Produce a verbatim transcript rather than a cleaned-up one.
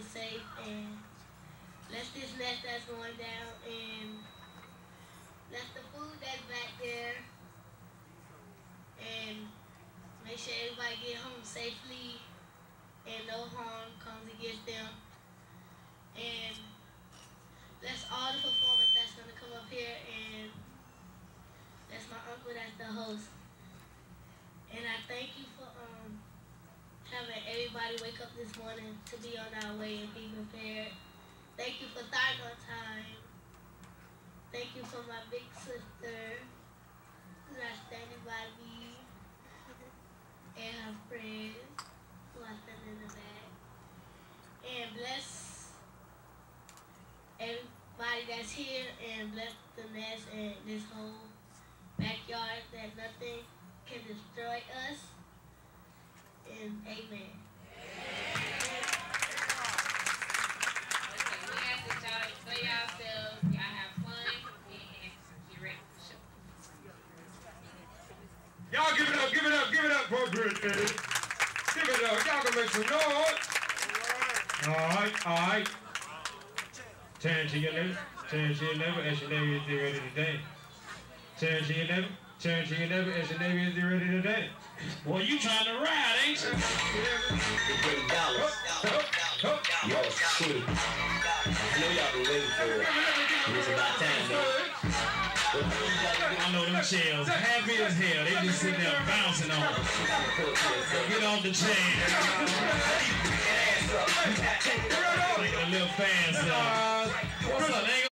safe, and bless this nest that's going down, and bless the food that's back there, and make sure everybody get home safely and no harm comes against them. And bless all the performers that's going to come up here, and that's my uncle that's the host. And I thank you for um, having everybody wake up this morning to be on our way and be prepared. Thank you for starting on time. Thank you for my big sister who's not standing by me, and her friends who are standing in the back. And bless everybody that's here, and bless the nest and this whole backyard, that nothing can destroy us. And amen. Okay, we ask that y'all enjoy yourselves, y'all have fun, and get ready for the show. Y'all give it up, give it up, give it up for Bridget. Give it up, y'all can make some noise. Alright, alright. Turn to your left, turn to your left as your neighbor is ready to dance. Turn to your left, turn to your left as your neighbor is ready to dance. Boy, you trying to ride, ain't you? Y'all sweet. I know y'all been waiting for it. It's about time, though. I know them chairs happy as hell. They just sitting there bouncing on them. Get off the chair. Make a little fast. What's up, nigga?